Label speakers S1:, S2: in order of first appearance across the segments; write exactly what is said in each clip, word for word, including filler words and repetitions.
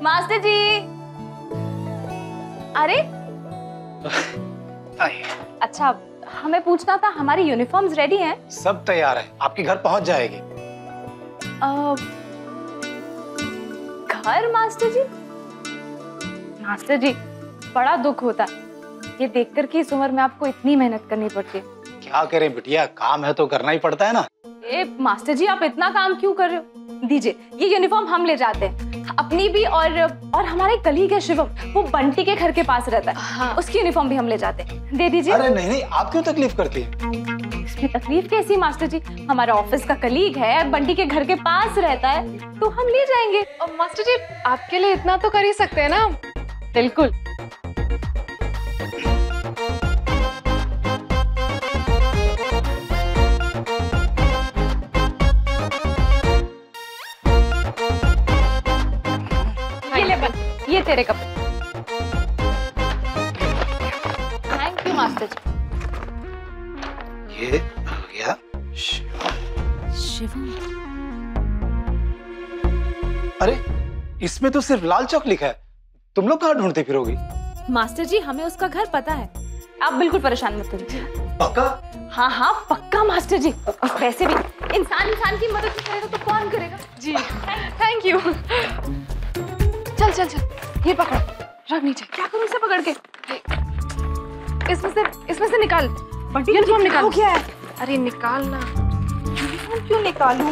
S1: Master जी। अरे अच्छा, हमें पूछना था, हमारी यूनिफॉर्म्स रेडी हैं?
S2: सब तैयार है, आपके घर पहुंच जाएगी।
S1: आ, घर मास्टर जी? मास्टर जी, बड़ा दुख होता है ये देखकर कि इस उम्र में आपको इतनी मेहनत करनी पड़ती है।
S2: क्या करें बिटिया, काम है तो करना ही पड़ता है ना।
S1: ए, मास्टर जी आप इतना काम क्यों कर रहे हो? दीजिए, ये यूनिफॉर्म हम ले जाते हैं, अपनी भी और और हमारे कलीग है शिवम, वो बंटी के घर के पास रहता है। हाँ। उसकी यूनिफॉर्म भी हम ले जाते हैं, दे दीजिए।
S2: अरे नहीं नहीं, आप क्यों तकलीफ करती हैं?
S1: इसमें तकलीफ कैसी मास्टर जी, हमारा ऑफिस का कलीग है, बंटी के घर के पास रहता है, तो हम ले जाएंगे।
S3: और मास्टर जी आपके लिए इतना तो कर ही सकते हैं ना।
S1: बिल्कुल। ये ले बन, ये तेरे कपड़े। Thank you master ji.
S2: ये हो गया।
S1: शिवम।
S2: अरे इसमें तो सिर्फ लाल चौक लिखा है, तुम लोग कहाँ ढूंढते फिरोगी?
S1: मास्टर जी हमें उसका घर पता है, आप बिल्कुल परेशान मत होइए।
S2: पक्का?
S1: हाँ हाँ पक्का मास्टर जी। और वैसे भी इंसान इंसान की मदद करेगा तो कौन करेगा?
S3: जी थैंक यू। चल चल चल, ये पकड़, रख नीचे।
S1: क्या करूँ इसे पकड़ के?
S3: इसमें से इसमें से निकाल, यूनिफॉर्म निकाल।
S1: क्या है?
S3: अरे निकाल ना।
S1: यूनिफॉर्म क्यों निकालूं?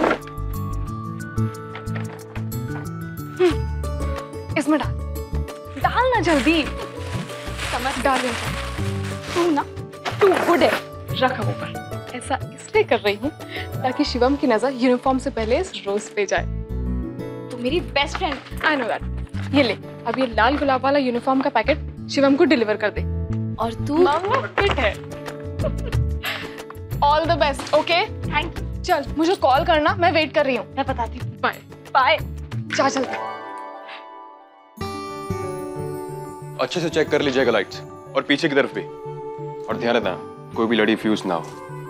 S3: इसमें डाल, डाल ना जल्दी।
S1: समझ
S3: डाल।
S1: तू ना, तू गुड है।
S3: रख अब ऊपर। ऐसा इसलिए कर रही हूँ ताकि शिवम की नजर यूनिफॉर्म से पहले इस रोज पे जाए।
S1: तू मेरी best friend.
S3: I know that. ये ले, अब ये लाल गुलाब वाला यूनिफॉर्म का पैकेट शिवम को डिलीवर कर दे।
S1: और तू?
S3: मामा फिट है। All the best. Okay
S1: thank you.
S3: चल मुझे कॉल करना, मैं वेट कर रही हूँ।
S1: मैं बताती हूँ।
S3: Bye
S1: bye.
S3: जा जल्दी।
S4: अच्छे से चेक कर लीजिएगा लाइट्स, और पीछे की तरफ भी, और ध्यान रखना कोई भी लड़ी फ्यूज ना हो।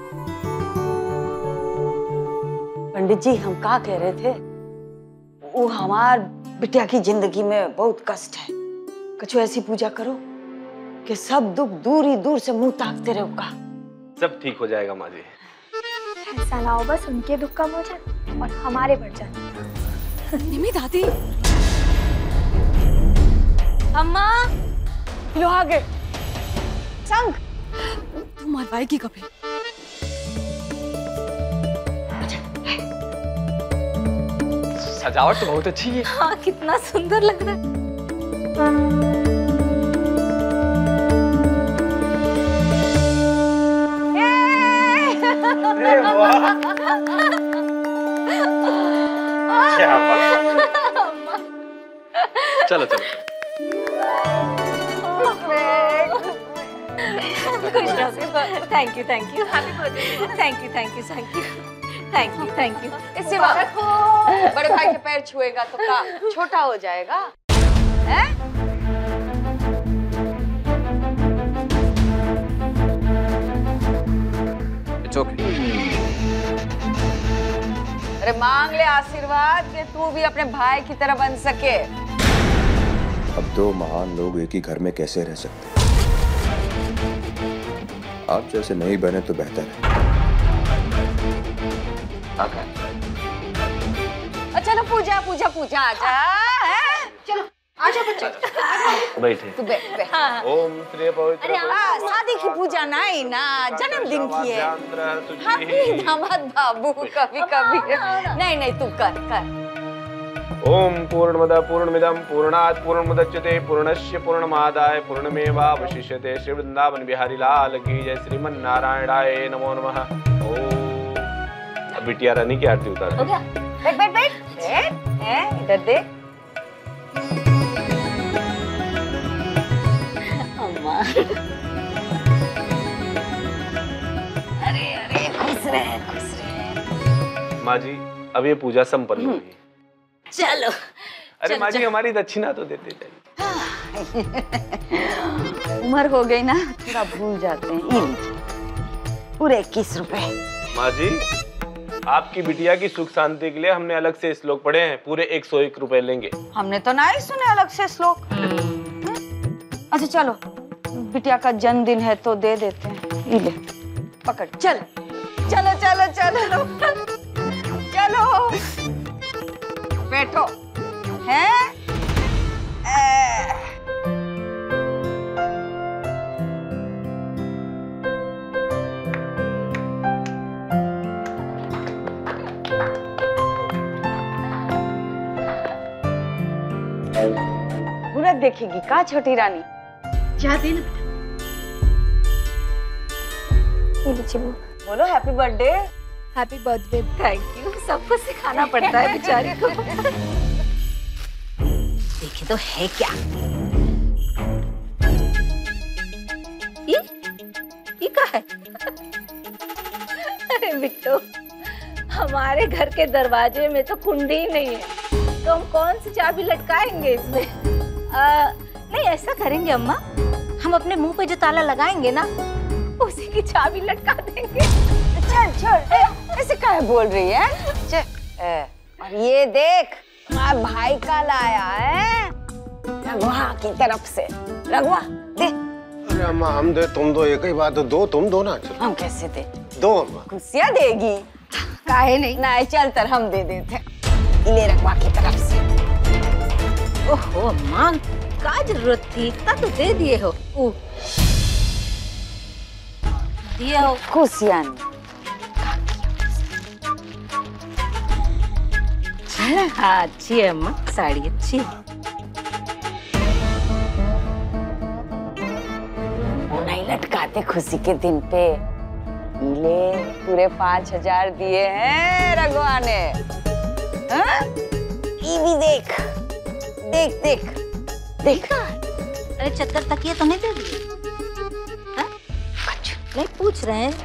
S5: पंडित जी हम क्या कह रहे थे, वो हमार बिटिया की जिंदगी में बहुत कष्ट है, कुछ ऐसी पूजा करो कि सब दुख दूर ही दूर से मुंह ताकते रहो का।
S6: सब ठीक हो जाएगा माँ जी।
S7: ऐसा ना हो बस उनके दुख कम हो जाए और हमारे बढ़ जाए।
S1: निमी दादी। अम्मा
S5: लो आगे संग
S1: तू मरवाएगी कभी।
S6: सजावट तो बहुत अच्छी है।
S1: हाँ कितना सुंदर लग रहा है।
S6: अरे वाह, क्या बात। चलो चलो।
S1: Thank you thank you. Happy birthday. Thank you thank you thank you thank you thank you.
S5: इससे रखो, बड़े भाई के पैर छुएगा तो का छोटा हो जाएगा है?
S6: It's okay.
S5: अरे मांग ले आशीर्वाद कि तू भी अपने भाई की तरह बन सके।
S4: अब दो महान लोग एक ही घर में कैसे रह सकते? आप जैसे नहीं बने तो बेहतर है।
S5: चलो पूजा पूजा पूजा आजा है? चलो आजा बच्चे।
S6: बैठे।
S5: तू बैठ बैठ।
S6: ओम श्री पवित्र।
S5: हाँ, शादी की पूजा नहीं ना, जन्मदिन की है। हैप्पी दामाद बाबू। कभी कभी नहीं नहीं तू कर कर।
S6: ओम पूर्णमद पूर्णमिदं पूर्णात् पूर्णमुदच्यते पूर्णस्य पूर्णमादाय पूर्णमेवावशिष्यते। श्री वृंदावन बिहारी लाल की जय। श्रीमन नारायणाय नमो नमः। ओम। बिटिया रानी की आरती उतार।
S5: हो गया? बैठ बैठ बैठ बैठ। हैं इधर देख। अम्मा। अरे अरे खुश रहे खुश रहे।
S6: माँ जी अब ये पूजा संपन्न होगी।
S5: चलो।
S6: अरे माँ जी हमारी दक्षिणा तो देते जाइए।
S5: उम्र हो गई ना, थोड़ा भूल जाते हैं। ये लीजिए पूरे इक्कीस रुपए।
S6: माँ जी आपकी बिटिया की सुख शांति के लिए हमने अलग से श्लोक पढ़े हैं, पूरे एक सौ एक रुपए लेंगे।
S5: हमने तो ना ही सुने अलग से श्लोक। अच्छा चलो, बिटिया का जन्मदिन है तो दे देते हैं। ये ले, पकड़। चल चलो चलो चलो चलो, बैठो। हैं? ए... बुरा देखेगी का छोटी रानी?
S7: जा दे ना बेटा।
S5: बोलो happy birthday.
S7: Happy birthday.
S1: Thank you. सबको सिखाना पड़ता है बेचारी को।
S8: देखिए तो है क्या ये ये क्या है?
S1: अरे बिट्टू, हमारे घर के दरवाजे में तो कुंडी ही नहीं है, तो हम कौन सी चाबी लटकाएंगे इसमें?
S8: आ, नहीं ऐसा करेंगे अम्मा, हम अपने मुंह पे जो ताला लगाएंगे ना
S1: उसी की चाबी लटका देंगे।
S5: चल चल, ऐसे क्या बोल रही है? चल, ए, और ये देख हमारे भाई का लाया है रघुआ की तरफ से। रघुआ दे।
S9: अरे अम्मा हम दे तुम दो, एक ही बात है, दो तुम दो ना। चलो
S5: हम कैसे दे?
S9: दो अम्मा।
S5: खुशियाँ देगी काहे नहीं? नहीं चल तर हम दे देते, ले रघुआ की तरफ से।
S8: ओहो अम्मा, क्या जरूरत थी? इतना तो दे दिए हो। ओ, दिए हो
S5: खुशियाँ।
S8: हाँ अच्छी है अम्मा, साड़ी अच्छी है।
S5: नहीं लटकाते खुशी के दिन पे। ले पूरे पाँच हजार दिए हैं रघुआ ने। हाँ? ये भी देख देख देख देख।
S8: अरे चक्कर तकिए तो नहीं दे दिए? हाँ? नहीं पूछ रहे हैं।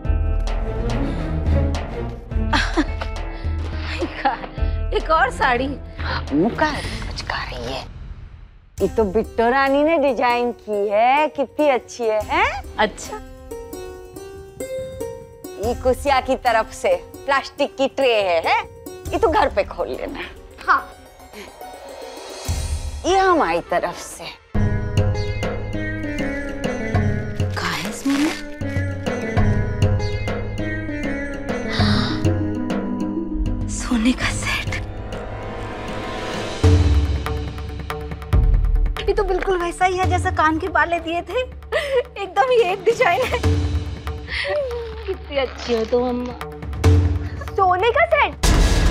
S8: एक और साड़ी
S5: मुका कुछ कर रही है। ये तो बिट्टो रानी ने डिजाइन की है, कितनी अच्छी है, हैं?
S8: अच्छा,
S5: ये कुसिया की तरफ से प्लास्टिक की ट्रे है, है? ये तो घर पे खोल लेना। हाँ, ये हमारी तरफ से।
S8: कहाँ है इसमें? सोने का सेट। ये तो बिल्कुल वैसा ही है जैसा कान के बाले दिए थे, एकदम ही एक डिजाइन है। कितनी अच्छी हो तुम अम्मा।
S1: सोने का सेट?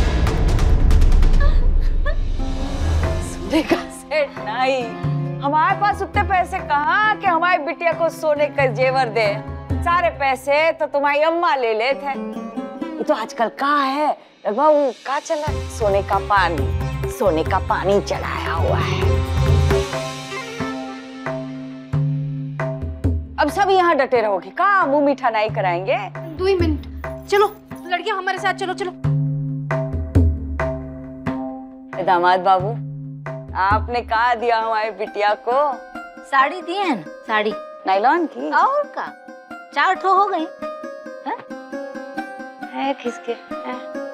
S5: सोने का सेट नहीं, हमारे पास उतने पैसे कहाँ कि हमारी बिटिया को सोने का जेवर दे। सारे पैसे तो तुम्हारी अम्मा ले ले थे। ये तो आजकल कहाँ है रघुआ, वो कहाँ चला? सोने का पानी, सोने का पानी चढ़ाया हुआ है। अब सब यहाँ डटे रहोगे, कहाँ मुंह मीठा नहीं कराएंगे?
S3: दो ही मिनट, चलो लड़कियां हमारे साथ चलो। चलो
S5: दामाद बाबू, आपने कहा दिया हमारी बिटिया को?
S8: साड़ी दी है ना? साड़ी
S5: नायलॉन की।
S8: और का चार ठो हो गई
S5: है किसके? है?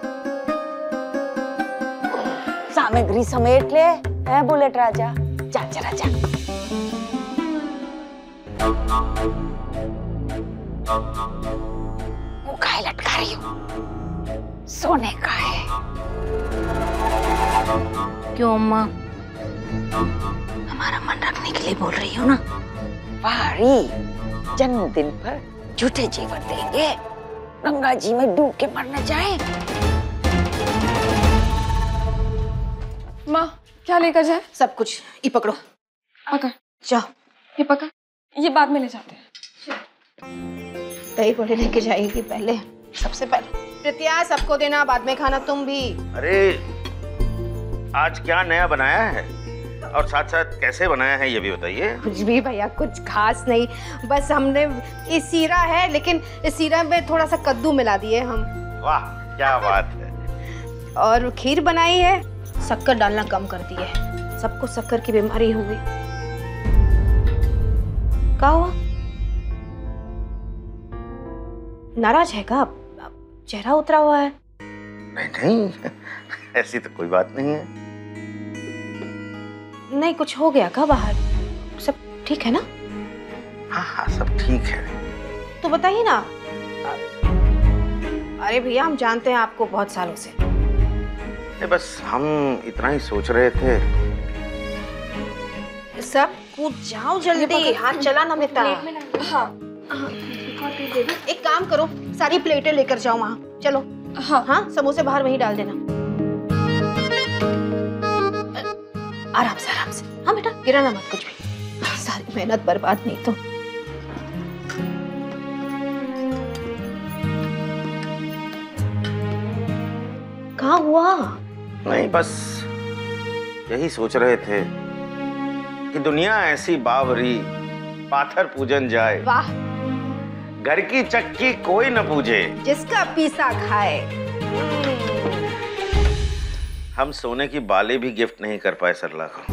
S5: सामग्री समेट ले, है बुलेट राजा। जा जा राजा। वो काहे लटका रही हो? सोने का है।
S8: क्यों अम्मा? हमारा मन रखने के लिए बोल रही हो ना?
S5: भारी जन्मदिन पर झूठे जेवर देंगे, गंगा जी में डूब के मर न जाए।
S3: माँ क्या लेकर जाए?
S8: सब कुछ ये पकड़ो।
S3: पकड़,
S8: जाओ।
S3: ये पकड़, ये बाद में ले जाते हैं।
S8: दही बड़े लेके जाएगी पहले, सबसे पहले।
S3: प्रीतिया सबको देना, बाद में खाना तुम भी।
S10: अरे आज क्या नया बनाया है और साथ साथ कैसे बनाया है ये भी बताइए।
S3: कुछ भी भैया, कुछ खास नहीं, बस हमने ये सीरा है, लेकिन इस सीरा में थोड़ा सा कद्दू मिला दिए हम।
S10: वाह क्या बात है।
S3: और खीर बनाई है, शक्कर डालना कम कर दिए, सबको शक्कर की बीमारी हो गई। क्या हुआ? नाराज है क्या? चेहरा उतरा हुआ है।
S10: नहीं नहीं, ऐसी तो कोई बात नहीं है।
S3: नहीं, कुछ हो गया क्या बाहर? सब ठीक है ना?
S10: हाँ हाँ सब ठीक है।
S3: तो बताइए ना। अरे भैया, हम जानते हैं आपको बहुत सालों से।
S10: नहीं, बस हम इतना ही सोच रहे थे।
S3: सब कूद जाओ जल्दी, हाथ चला ना मिता। हाँ। एक काम करो, सारी प्लेटें लेकर जाओ वहाँ। चलो। हाँ हाँ, समोसे बाहर वहीं डाल देना। आराम से आराम से। हाँ बेटा, गिराना मत कुछ भी। सारी मेहनत बर्बाद नहीं तो। कहाँ हुआ?
S10: नहीं, बस यही सोच रहे थे कि दुनिया ऐसी बावरी, पाथर पूजन जाए,
S3: वाह,
S10: घर की चक्की कोई न पूजे,
S3: जिसका पीसा खाए।
S10: हम सोने की बाली भी गिफ्ट नहीं कर पाए सरला को,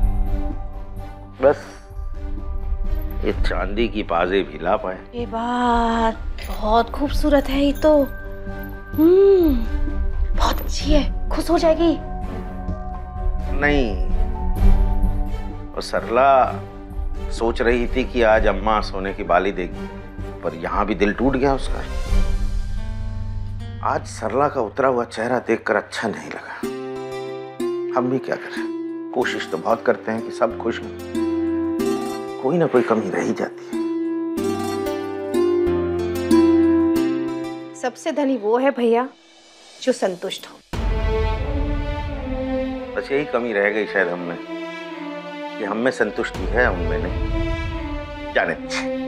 S10: बस ये चांदी की पाजे भी ला पाए।
S3: ये बात बहुत खूबसूरत है। ये तो हम्म बहुत अच्छी है, खुश हो जाएगी।
S10: नहीं, और सरला सोच रही थी कि आज अम्मा सोने की बाली देगी, पर यहाँ भी दिल टूट गया उसका। आज सरला का उतरा हुआ चेहरा देखकर अच्छा नहीं लगा। हम भी क्या करें, कोशिश तो बहुत करते हैं कि सब खुश हों, कोई ना कोई कमी रह ही जाती है।
S3: सबसे धनी वो है भैया जो संतुष्ट हो।
S10: बस यही कमी रह गई शायद हम में, कि हम में संतुष्टि है, उनमें नहीं। जाने दीजिए।